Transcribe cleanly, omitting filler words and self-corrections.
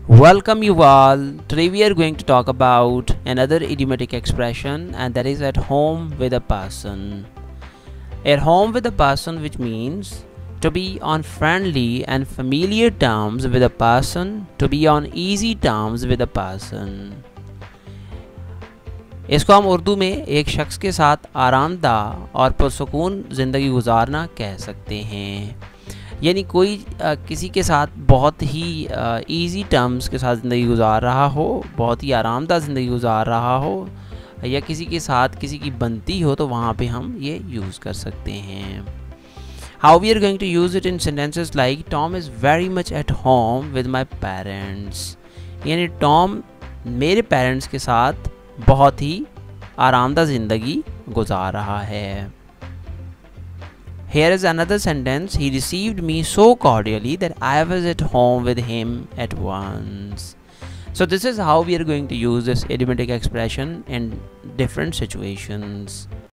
Welcome you all. Today we are going to talk about another idiomatic expression, and that is at home with a person. At home with a person, which means to be on friendly and familiar terms with a person, to be on easy terms with a person. इसको हम उर्दू में एक शख्स के साथ आरामदाह और पुरसुकून ज़िंदगी गुजारना कह सकते हैं। यानी कोई किसी के साथ बहुत ही इजी टर्म्स के साथ ज़िंदगी गुजार रहा हो, बहुत ही आरामदाह ज़िंदगी गुजार रहा हो, या किसी के साथ किसी की बनती हो, तो वहाँ पे हम ये यूज़ कर सकते हैं। How we are going to use it in sentences like Tom is very much at home with my parents. यानी टॉम मेरे पेरेंट्स के साथ बहुत ही आरामदाह ज़िंदगी गुजार रहा है। Here is another sentence. He received me so cordially that I was at home with him at once. So this is how we are going to use this idiomatic expression in different situations.